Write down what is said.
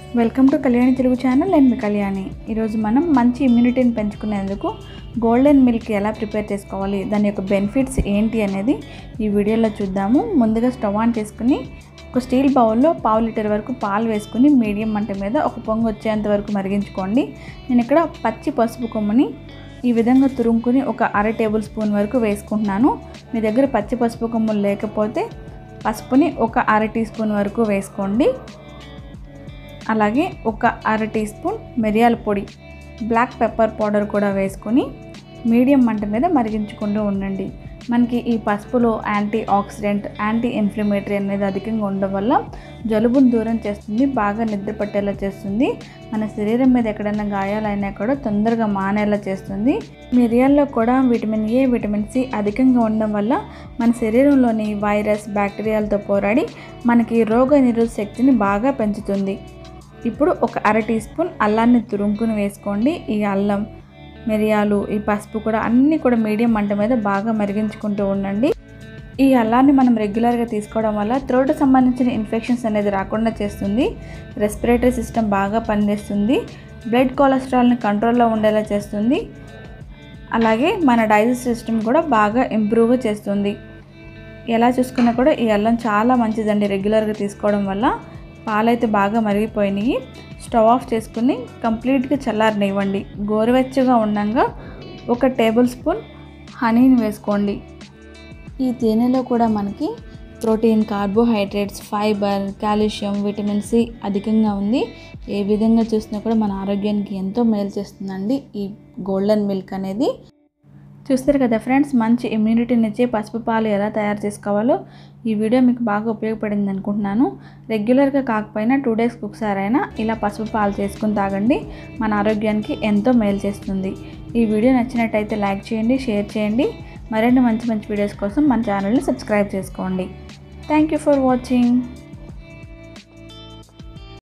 Welcome to Kalyani Telugu channel. నేను మీ కళ్యాణి. ఈరోజు మనం మంచి ఇమ్యూనిటీని పెంచుకునేందుకు గోల్డెన్ మిల్క్ ఎలా ప్రిపేర్ చేసుకోవాలి, దాని యొక్క బెనిఫిట్స్ ఏంటి అనేది ఈ వీడియోలో చూద్దాము. ముందుగా స్టవ్ ఆన్ చేసుకుని ఒక స్టీల్ బౌల్లో 1/2 లీటర్ వరకు పాలు వేసుకుని మీడియం మంట మీద ఒక పొంగు వచ్చేంత వరకు మరిగించుకోండి. నేను ఇక్కడ పచ్చి పసుపు కొమ్ముని ఈ విధంగా తురుముకుని ఒక 1/2 టేబుల్ స్పూన్ వరకు వేసుకుంటున్నాను. మీ దగ్గర పచ్చి పసుపు కొమ్ములు లేకపోతే పసుపుని ఒక 1/2 టీ స్పూన్ వరకు వేసుకోండి. అలాగే ఒక 1/2 టీ స్పూన్ మిరియాల పొడి, బ్లాక్ పెప్పర్ పౌడర్ కూడా వేసుకొని మీడియం మంట మీద మరిగించుకుంటూ ఉండండి. మనకి ఈ పసుపులో యాంటీ ఆక్సిడెంట్, యాంటీ ఇన్ఫ్లమేటరీ అనేది అధికంగా ఉండడం వల్ల జలుబును దూరం చేస్తుంది, బాగా నిద్ర పట్టేలా చేస్తుంది, మన శరీరం మీద ఎక్కడైనా గాయాలైనా కూడా తొందరగా మానేలా చేస్తుంది. మిరియాల్లో కూడా విటమిన్ ఏ, విటమిన్ సి అధికంగా ఉండడం వల్ల మన శరీరంలోని వైరస్, బ్యాక్టీరియాలతో పోరాడి మనకి రోగ నిరోధక శక్తిని బాగా పెంచుతుంది. ఇప్పుడు ఒక 1/2 టీ స్పూన్ అల్లాన్ని తురుముకుని వేసుకోండి. ఈ అల్లం, మిరియాలు, ఈ పసుపు కూడా అన్నీ కూడా మీడియం మంట మీద బాగా మరిగించుకుంటూ ఉండండి. ఈ అల్లాన్ని మనం రెగ్యులర్గా తీసుకోవడం వల్ల థ్రోట్ సంబంధించిన ఇన్ఫెక్షన్స్ అనేది రాకుండా చేస్తుంది, రెస్పిరేటరీ సిస్టమ్ బాగా పనిచేస్తుంది, బ్లడ్ కొలెస్ట్రాల్ని కంట్రోల్లో ఉండేలా చేస్తుంది, అలాగే మన డైజెస్టివ్ సిస్టమ్ కూడా బాగా ఇంప్రూవ్గా చేస్తుంది. ఎలా చూసుకున్నా కూడా ఈ అల్లం చాలా మంచిదండి రెగ్యులర్గా తీసుకోవడం వల్ల. పాలైతే బాగా మరిగిపోయినాయి. స్టవ్ ఆఫ్ చేసుకుని కంప్లీట్గా చల్లారనివ్వండి. గోరువెచ్చగా ఉండగా ఒక టేబుల్ స్పూన్ హనీని వేసుకోండి. ఈ తేనెలో కూడా మనకి protein, carbohydrates, fibre, calcium, vitamin C అధికంగా ఉంది. ఏ విధంగా చూసినా కూడా మన ఆరోగ్యానికి ఎంతో మేలు చేస్తుందండి ఈ గోల్డెన్ మిల్క్ అనేది. చూస్తారు కదా ఫ్రెండ్స్, మంచి ఇమ్యూనిటీని ఇచ్చే పసుపు పాలు ఎలా తయారు చేసుకోవాలో ఈ వీడియో మీకు బాగా ఉపయోగపడింది అనుకుంటున్నాను. రెగ్యులర్గా కాకపోయినా 2 డేస్కి ఒకసారైనా ఇలా పసుపు పాలు చేసుకుని తాగండి, మన ఆరోగ్యానికి ఎంతో మేలు చేస్తుంది. ఈ వీడియో నచ్చినట్టయితే లైక్ చేయండి, షేర్ చేయండి. మరిన్ని మంచి వీడియోస్ కోసం మన ఛానల్ని సబ్స్క్రైబ్ చేసుకోండి. Thank you for watching.